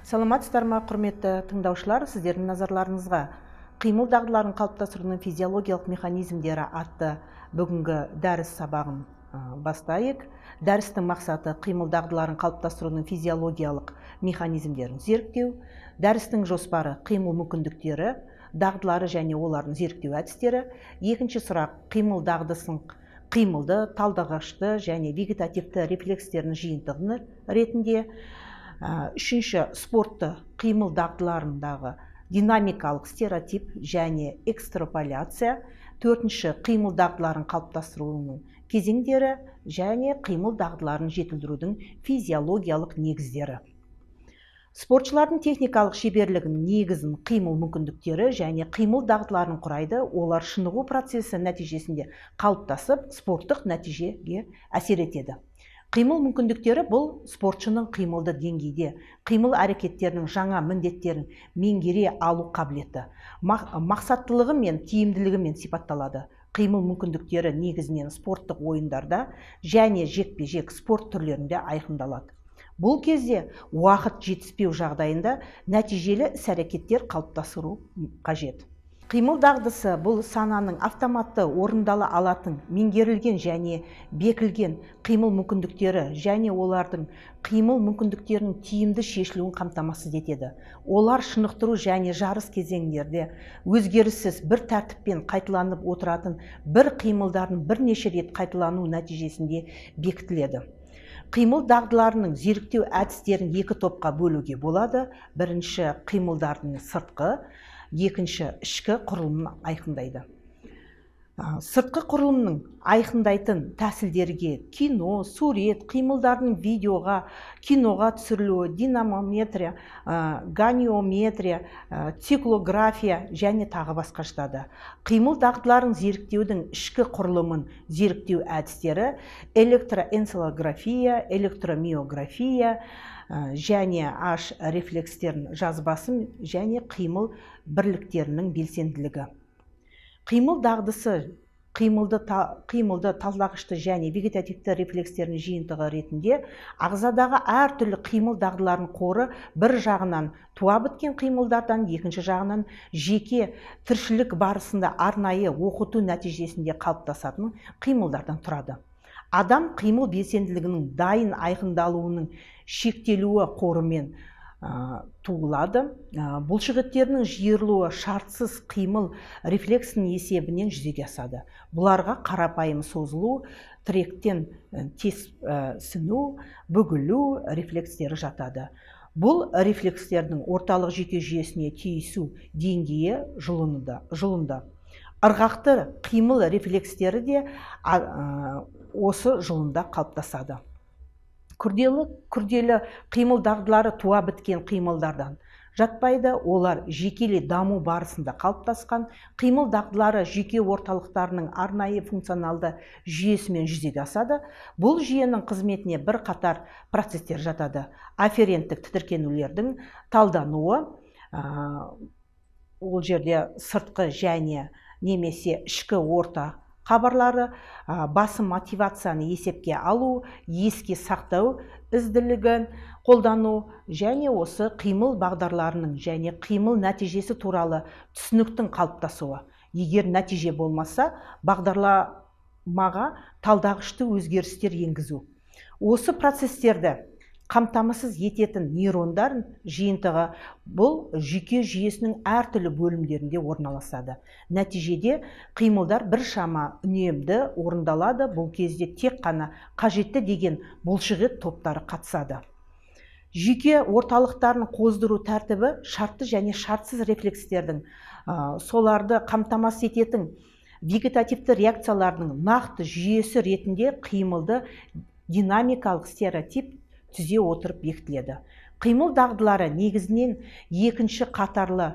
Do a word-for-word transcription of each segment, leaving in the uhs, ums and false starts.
Саламатсыздар ма, құрметті тыңдаушылар, сіздердің назарларыңызға қимыл дағдыларын қалыптастырудың физиологиялық механизмдері атты бүгінгі дәріс сабағын бастайық. Дәрістің мақсаты қимыл дағдыларын қалыптастырудың физиологиялық механизмдерін зерттеу. Дәрістің жоспары қимыл мүмкіндіктері, дағдылары және олардың зерттеу әдістері. Екінші сұрақ қимыл дағдысын қимылды, талдағышты және вегетативті рефлекстерінің жиынтығы ретінде. Үшінші спортты қимыл дағдыларындағы динамикалық стереотип және экстраполяция. Төртінші қимыл дағдыларын қалыптастыруының кезеңдері және қимыл дағдыларын жетілдірудің физиологиялық негіздері. Спортшылардың техникалық шеберлігінің негізін қимыл мүмкіндіктері және қимыл дағдыларын құрайды. Олар шынығу процесі нәтижесінде қалыптасып, спорттық нәтижеге әсер етеді. Қимыл мүмкіндіктері бұл спортшының қимылды деңгейде, қимыл әрекеттерінің жаңа міндеттерін меңгере алу қабілеті, мақсаттылығы мен тиімділігімен сипатталады. Қимыл мүмкіндіктері негізінен спорттық ойындарда және жекпе-жек спорт түрлерінде айқындалады. Бұл кезде уақыт жетіспеу жағдайында нәтижелі іс-әрекеттер қалыптастыру қажет. Қимыл дағдысы бұл сананың автоматты орындала алатын, меңгерілген және бекілген қимыл мүмкіндіктері және олардың қимыл мүмкіндіктерінің тиімді шешілуін қамтамасыз етеді. Олар шынықтыру және жарыс кезеңдерде өзгеріссіз бір тәртіппен қайталанып отыратын бір қимылдардың бірнеше рет қайталану нәтижесінде бекітіледі. Қимыл дағдыларының зерттеу әдістерін екі топқа бөлуге болады. Бірінші қимылдардың сыртқы, екінші ішкі құрылымын айқындайды. Сыртқы құрылымның айқындайтын тәсілдерге кино, сурет, қимылдардың видеоға, киноға түсірілуі, динамометрия, ганиометрия, циклография және тағы басқа жатады. Қимыл дағдыларын зерттеудің ішкі құрылымын зерттеу әдістері электроэнцефалография, электромиография және аш рефлекстерінің жазбасы және қимыл бірліктерінің белсенділігі. Қимыл дағдысы қимылды, қимылды талдағышты және вегетативті рефлекстерінің жиынтығы ретінде ағзадағы әртүрлі қимыл дағдыларын қоры бір жағынан туа біткен қимылдардан, екінші жағынан жеке тіршілік барысында арнайы оқыту нәтижесінде қалыптасатын қимылдардан тұрады. Адам қимыл белсенділігінің дайын айқындалуының шектелуі қорымен туылады. Бұлшықеттерінің жиырылуы шартсыз қимыл рефлексінің есебінен жүзеге асады. Бұларға қарапайым созылу, тіректен тез сіну, бүгілу рефлекстері жатады. Бұл рефлекстердің орталық жүйке жүйесіне тиісу деңгейі жұлынды. Ырғақты қимыл рефлекстері де осы жұлында қалыптасады. Күрделі, күрделі қимыл дағдылары туа біткен қимылдардан жатпайды. Олар жекелей даму барысында қалыптасқан қимыл дағдылары жүйке орталықтарының арнайы функционалды жүйесімен жүзеге асады. Бұл жүйенің қызметіне бір қатар процестер жатады. Афференттік тітіркенулердің талдануы, ол жерде сыртқы және немесе ішкі орта хабарлары, басым мотивацияны есепке алу, еске сақтау ізділігін қолдану және осы қимыл бағдарларының және қимыл нәтижесі туралы түсініктің қалыптасуы. Егер нәтиже болмаса, бағдарламаға талдағышты өзгерістер енгізу. Осы процестерді қамтамасыз ететін нейрондар жиынтығы бұл жүйке жүйесінің әртүрлі бөлімдерінде орналасады. Нәтижеде қимылдар біршама үнемді орындалады. Бұл кезде тек қана қажетті деген бұлшықет топтары қатысады. Жүйке орталықтарын қоздыру тәртібі шартты және шартсыз рефлекстердің соларды қамтамасыз ететін вегетативті реакциялардың нақты жүйесі ретінде қимылды динамикалық стереотип түзе отырып бекітіледі. Қимыл дағдылары негізінен екінші қатарлы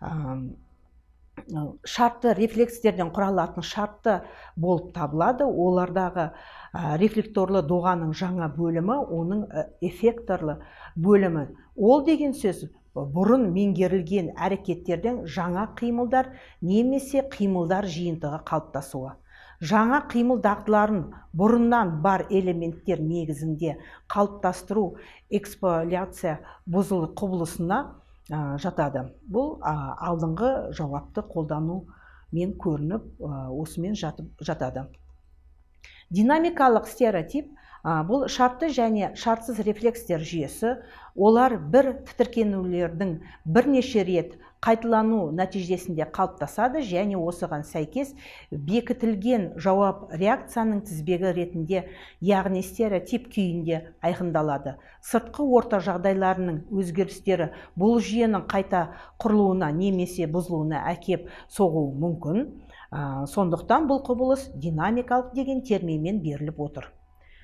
шартты рефлекстерден құралатын шартты болып табылады. Олардағы рефлекторлы доғаның жаңа бөлімі, оның эффекторлы бөлімі. Ол деген сөз бұрын меңгерілген әрекеттерден жаңа қимылдар немесе қимылдар жиынтығы қалыптасуы. Жаңа қимыл дағдыларын бұрыннан бар элементтер негізінде қалыптастыру эксполяция бұзылу құбылысына жатады. Бұл алдыңғы жауапты қолдану мен көрініп, осымен жатады. Динамикалық стереотип бұл шартты және шартсыз рефлекстер жүйесі. Олар бір тітіркенулердің бірнеше рет қайталану нәтижесінде қалыптасады және осыған сәйкес бекітілген жауап реакцияның тізбегі ретінде, яғни стереотип күйінде айқындалады. Сыртқы орта жағдайларының өзгерістері бұл жүйенің қайта құрылуына немесе бұзылуына әкеп соғуы мүмкін. Сондықтан бұл құбылыс динамикалық деген терминмен беріліп отыр.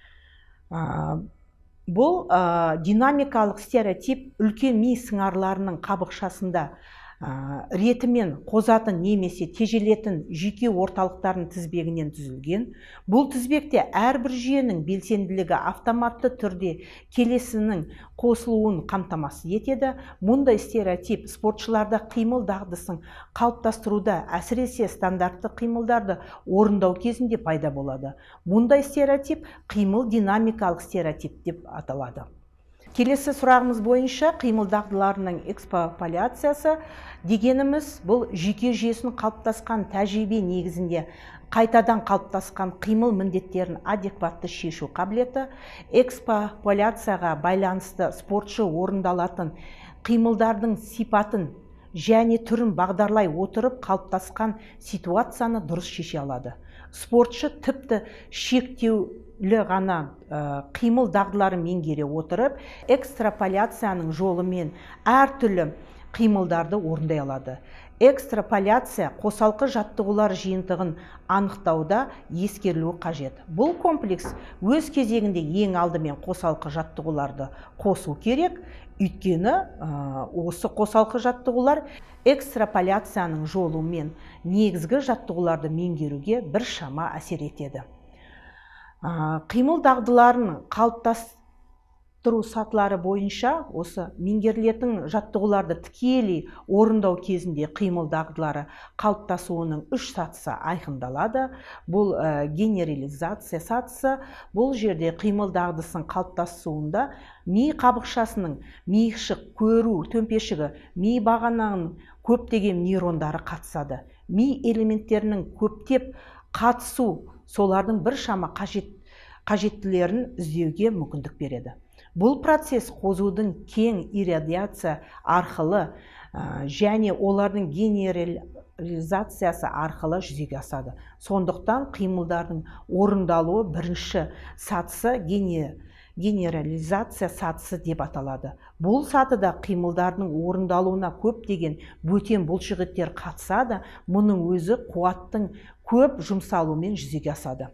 Бұл динамикалық стереотип үлкен ми сыңарларының қабықшасында ретімен қозатын немесе тежелетін жүйке орталықтарының тізбегінен түзілген. Бұл тізбекте әрбір жүйенің белсенділігі автоматты түрде келесінің қосылуын қамтамасыз етеді. Мұндай стереотип спортшыларда қимыл дағдысын қалыптастыруда, әсіресе стандартты қимылдарды орындау кезінде пайда болады. Мұндай стереотип қимыл динамикалық стереотип деп аталады. Келесі сұрағымыз бойынша қимыл дағдыларының эксполяциясы дегеніміз бұл жүйке жүйесінің қалыптасқан тәжірибе негізінде қайтадан қалыптасқан қимыл міндеттерін адекватты шешу қабілеті. Эксполяцияға байланысты спортшы орындалатын қимылдардың сипатын және түрін бағдарлай отырып қалыптасқан ситуацияны дұрыс шеше алады. Спортшы тіпті шектеулі ғана қимыл дағдыларын меңгере отырып, экстраполяцияның жолымен әртүрлі қимылдарды орындай алады. Экстраполяция қосалқы жаттығулар жиынтығын анықтауда ескерілуі қажет. Бұл комплекс өз кезегінде ең алдымен қосалқы жаттығуларды қосу керек. Өйткені осы қосалқы жаттығулар экстраполяцияның жолымен негізгі жаттығуларды меңгеруге біршама әсер етеді. Қимыл дағдыларын қалыптастыру сатылары бойынша осы меңгерілетін жаттығуларды тікелей орындау кезінде қимыл дағдылары қалыптасуының үш сатысы айқындалады. Бұл генерализация сатысы. Бұл жерде қимыл дағдысын қалыптасуында ми қабықшасының миықшық көру төмпешігі, ми бағананың көптеген нейрондары қатысады. Ми элементтерінің көптеп қатысу солардың біршама қажеттілерін іздеуге мүмкіндік береді. Бұл процесс қозудың кең иррадиация арқылы және олардың генерализациясы арқылы жүзеге асады. Сондықтан қимылдардың орындалуы бірінші сатысы генерализация сатысы деп аталады. Бұл сатыда қимылдардың орындалуына көптеген бөтен бұлшықеттер қатысады. Мұның өзі қуаттың көп жұмсалуымен жүзеге асады.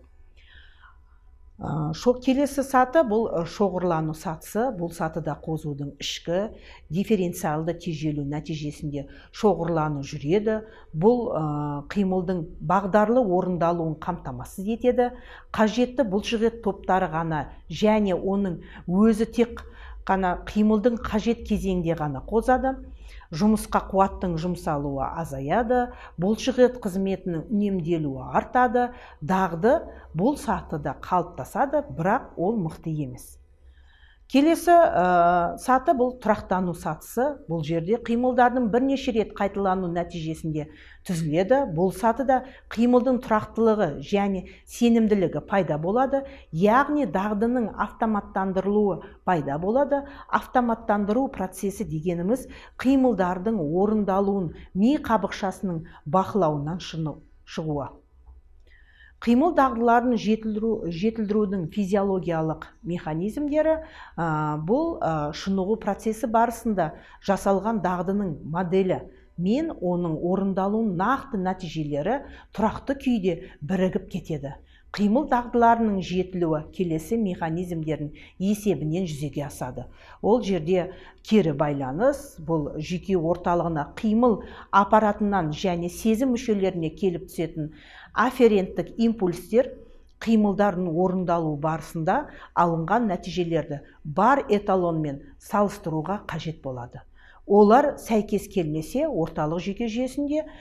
Келесі саты бұл шоғырлану сатысы. Бұл сатыда қозудың ішкі дифференциалды тежелу нәтижесінде шоғырлану жүреді. Бұл қимылдың бағдарлы орындалуын қамтамасыз етеді. Қажетті бұлшықет топтары ғана және оның өзі тек қана қимылдың қажет кезеңде ғана қозады. Жұмысқа қуаттың жұмсалуы азаяды, бұлшықет қызметінің үнемделуі артады. Дағды бұл сатыда қалыптасады, бірақ ол мықты емес. Келесі саты бұл тұрақтану сатысы. Бұл жерде қимылдардың бірнеше рет қайталану нәтижесінде түзіледі. Бұл сатыда қимылдың тұрақтылығы және сенімділігі пайда болады, яғни дағдының автоматтандырылуы пайда болады. Автоматтандыру процесі дегеніміз қимылдардың орындалуын ми қабықшасының бақылауынан шығуы. Қимыл дағдыларын жетілдірудің физиологиялық механизмдері бұл шынығу процесі барысында жасалған дағдының моделі мен оның орындалуының нақты нәтижелері тұрақты күйде бірігіп кетеді. Қимыл дағдыларының жетілуі келесі механизмдердің есебінен жүзеге асады. Ол жерде кері байланыс, бұл жүйке орталығына қимыл аппаратынан және сезім мүшелеріне келіп түсетін афференттік импульстер қимылдардың орындалу барысында алынған нәтижелерді бар эталонмен салыстыруға қажет болады. Олар сәйкес келмесе, орталық жүйке жүйесінде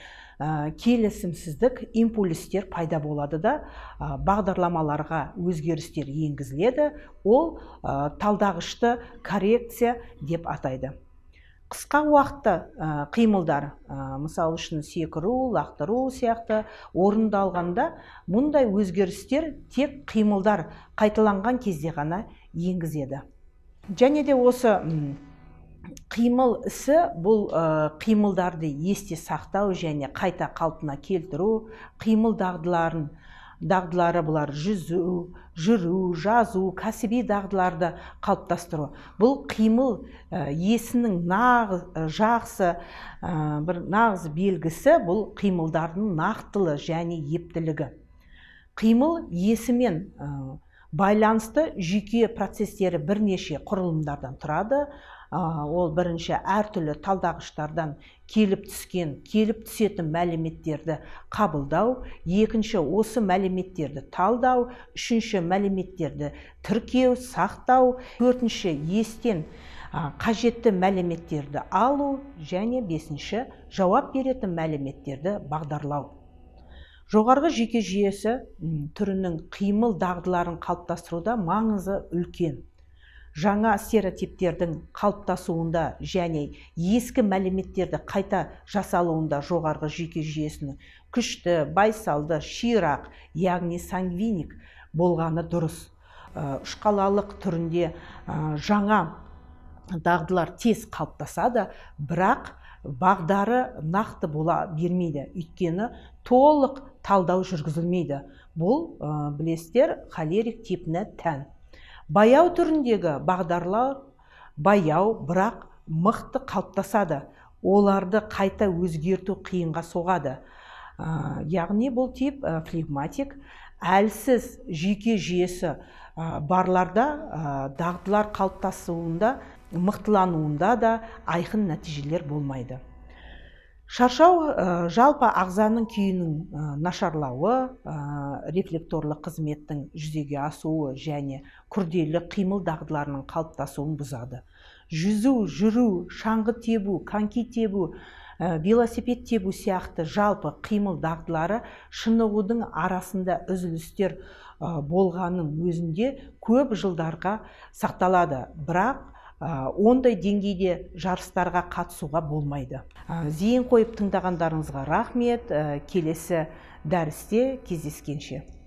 келісімсіздік, импульстер пайда болады да бағдарламаларға өзгерістер енгізіледі. Ол талдағышты коррекция деп атайды. Қысқа уақытта қимылдар, мысалы үшін секіру, лақтыру сияқты орындалғанда, мұндай өзгерістер тек қимылдар қайталанған кезде ғана енгізеді. Және де осы қимыл ісі бұл қимылдарды есте сақтау және қайта қалпына келтіру, қимыл дағдыларын дағдылары бұлар жүзу, жүру, жазу, кәсіби дағдыларды қалыптастыру. Бұл қимыл есінің нағыз жақсы бір нағыз белгісі, бұл қимылдардың нақтылы және ептілігі. Қимыл есімен байланысты жүйке процестері бірнеше құрылымдардан тұрады. Ол бірінші әртүрлі талдағыштардан келіп түскен, келіп түсетін мәліметтерді қабылдау, екінші осы мәліметтерді талдау, үшінші мәліметтерді тіркеу, сақтау, төртінші естен қажетті мәліметтерді алу және бесінші жауап беретін мәліметтерді бағдарлау. Жоғарғы жүйке жүйесі түрінің қимыл дағдыларын қалыптастыруда маңызы үлкен. Жаңа стереотиптердің қалыптасуында және ескі мәліметтерді қайта жасалуында жоғарғы жүйке жүйесінің күшті, байсалды, ширақ, яғни сангвиник болғаны дұрыс. Шкалалық түрінде жаңа дағдылар тез қалыптасады, бірақ бағдары нақты бола бермейді, өйткені толық талдау жүргізілмейді. Бұл білесіздер холерик типіне тән. Баяу түріндегі бағдарлар баяу, бірақ мықты қалыптасады. Оларды қайта өзгерту қиынға соғады. Яғни бұл тип флегматик. Әлсіз жүйке жүйесі барларда дағдылар қалыптасуында, мықтылануында да айқын нәтижелер болмайды. Шаршау жалпы ағзаның күйінің нашарлауы, рефлекторлық қызметтің жүзеге асуы және күрделі қимыл дағдыларының қалыптасуын бұзады. Жүзу, жүру, шаңғы тебу, коньки тебу, велосипед тебу сияқты жалпы қимыл дағдылары шынығудың арасында үзілістер болғанның өзінде көп жылдарға сақталады, бірақ ондай деңгейде жарыстарға қатысуға болмайды. Зейін қойып тыңдағандарыңызға рахмет. Келесі дәрісте кездескенше.